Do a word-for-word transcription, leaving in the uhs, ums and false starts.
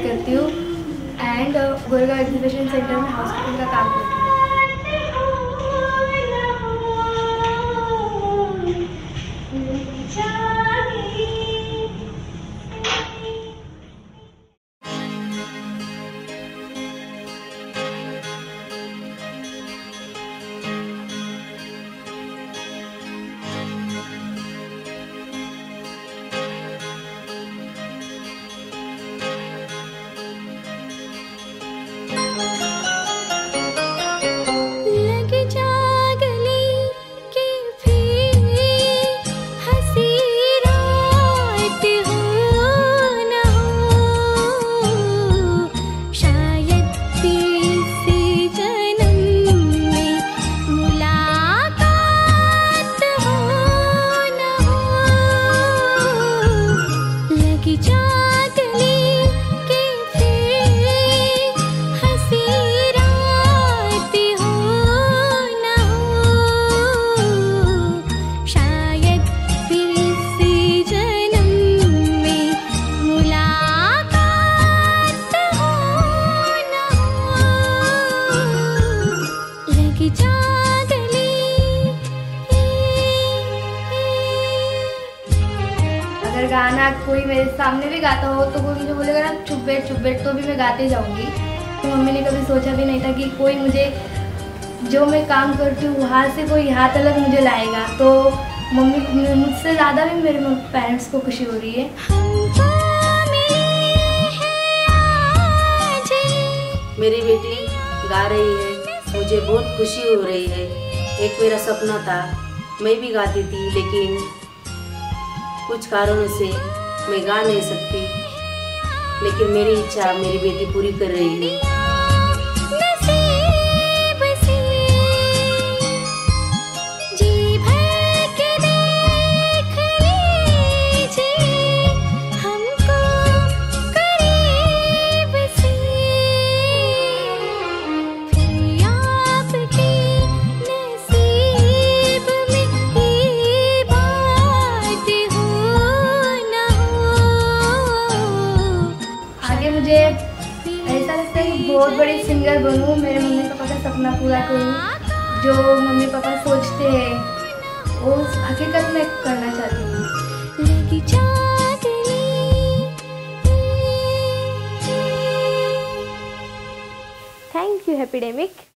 पढ़ाई करती हूँ एंड गोरेगांव एग्जीबिशन सेंटर में हाउसकीपिंग का काम करती हूँ। अगर गाना कोई मेरे सामने भी गाता हो तो कोई मुझे बोलेगा ना चुप बैठ चुप बैठ, तो भी मैं गाते जाऊंगी। तो मम्मी ने कभी सोचा भी नहीं था कि कोई मुझे जो मैं काम करती हूँ वहाँ से कोई हाथ अलग मुझे लाएगा। तो मम्मी मुझसे ज़्यादा भी मेरे पेरेंट्स को खुशी हो रही है। मेरी बेटी गा रही है, मुझे बहुत खुशी हो रही है। एक मेरा सपना था, मैं भी गाती थी, लेकिन कुछ कारणों से मैं गा नहीं सकती, लेकिन मेरी इच्छा मेरी बेटी पूरी कर रही है। मुझे ऐसा लगता है कि बहुत बड़ी सिंगर बनूं, मेरे मम्मी पापा का सपना पूरा करूं। जो मम्मी पापा सोचते हैं वो हकीकत में करना चाहती हूँ। Thank you हैप्पीडेमिक।